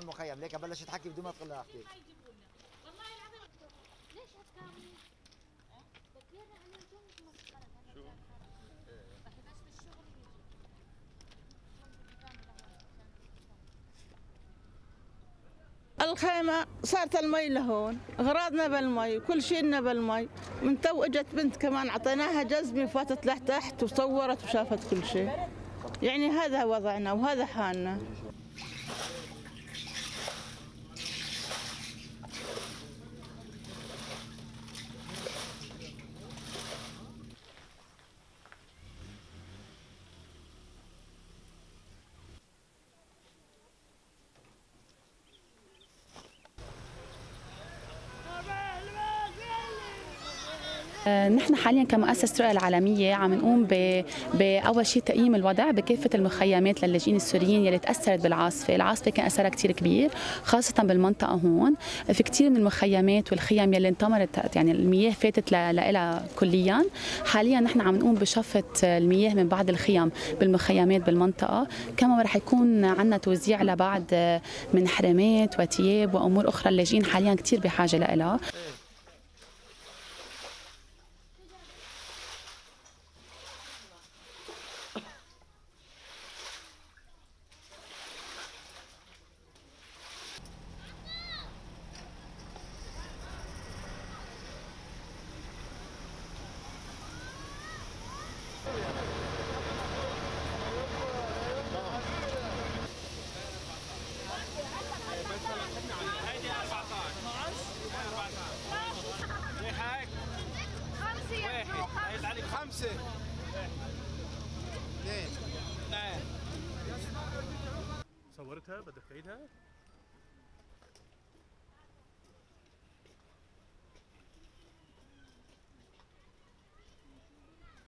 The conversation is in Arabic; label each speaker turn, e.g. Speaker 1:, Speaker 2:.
Speaker 1: المخيم، ليك بلشت تحكي بدون ما تقول لها احكي.
Speaker 2: الخيمة صارت المي لهون، أغراضنا بالمي، كل شيء بالمي، من تو اجت بنت كمان أعطيناها جزمة وفاتت لتحت وصورت وشافت كل شيء. يعني هذا وضعنا وهذا حالنا.
Speaker 3: نحن حاليا كمؤسسة رؤى العالمية عم نقوم بأول شيء تقييم الوضع بكافة المخيمات للاجئين السوريين يلي تأثرت بالعاصفة، العاصفة كان أثرها كثير كبير خاصة بالمنطقة هون، في كثير من المخيمات والخيم يلي انطمرت يعني المياه فاتت لها كليا. حاليا نحن عم نقوم بشفط المياه من بعض الخيم بالمخيمات بالمنطقة، كما رح يكون عندنا توزيع لبعض من حرامات وثياب وأمور أخرى اللاجئين حاليا كثير بحاجة لها.
Speaker 4: خمسة اثنين.
Speaker 5: صورتها بدك تعيدها؟